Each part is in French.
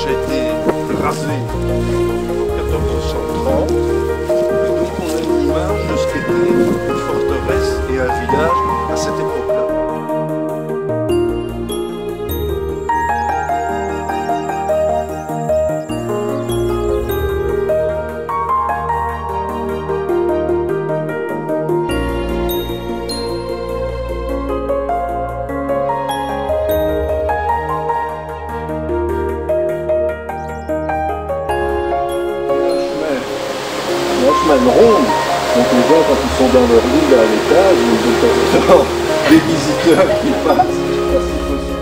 village a été rasé en 1430. Et donc on a une image de ce qu'était une forteresse et un village à cette époque-là. Un chemin ronde, donc les gens quand ils sont dans leur ville à l'étage, ils ont des visiteurs qui passent. Je sais pas si c'est possible.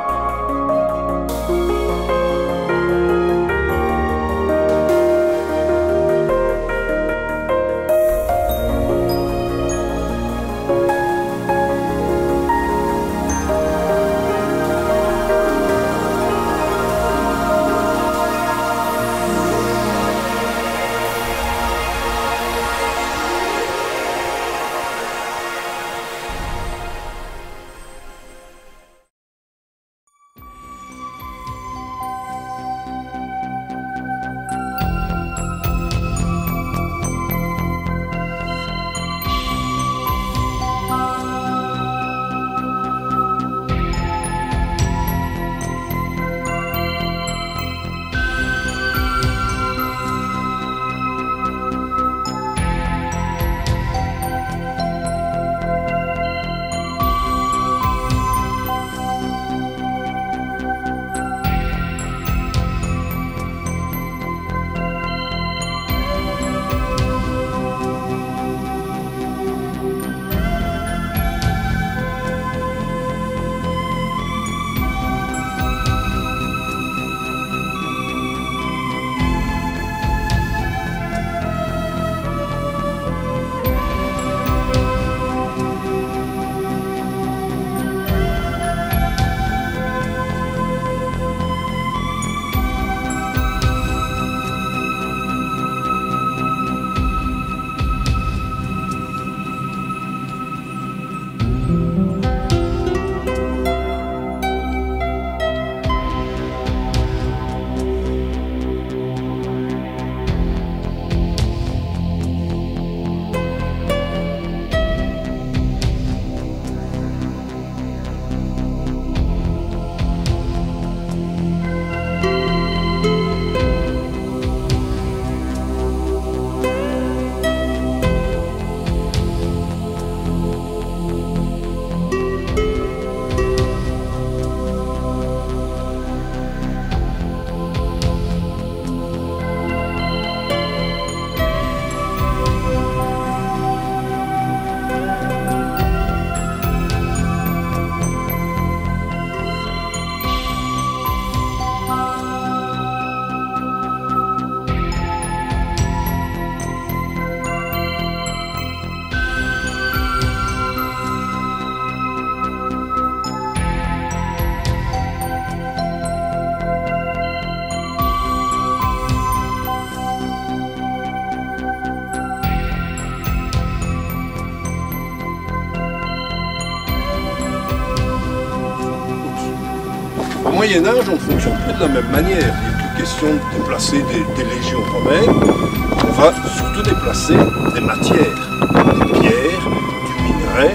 Au Moyen-Âge, on ne fonctionne plus de la même manière. Il n'est plus question de déplacer des légions romaines. On va surtout déplacer des matières, des pierres, du minerai,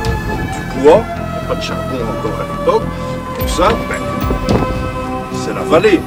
du bois. Il n'y a pas de charbon encore à l'époque. Tout ça, c'est la vallée.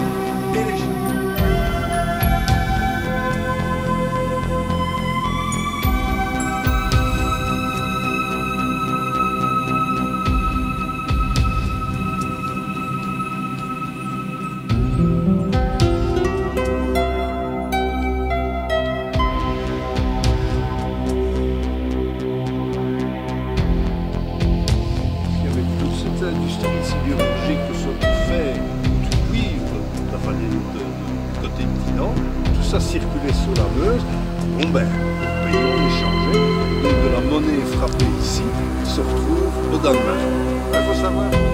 Industrie sidérurgique, que ce soit du fer ou du cuivre, la vallée de côté de Dinan, tout ça circulait sous la Meuse. Bon ben, le pays on échangeait, donc de la monnaie frappée ici se retrouve au Danemark. Il faut savoir.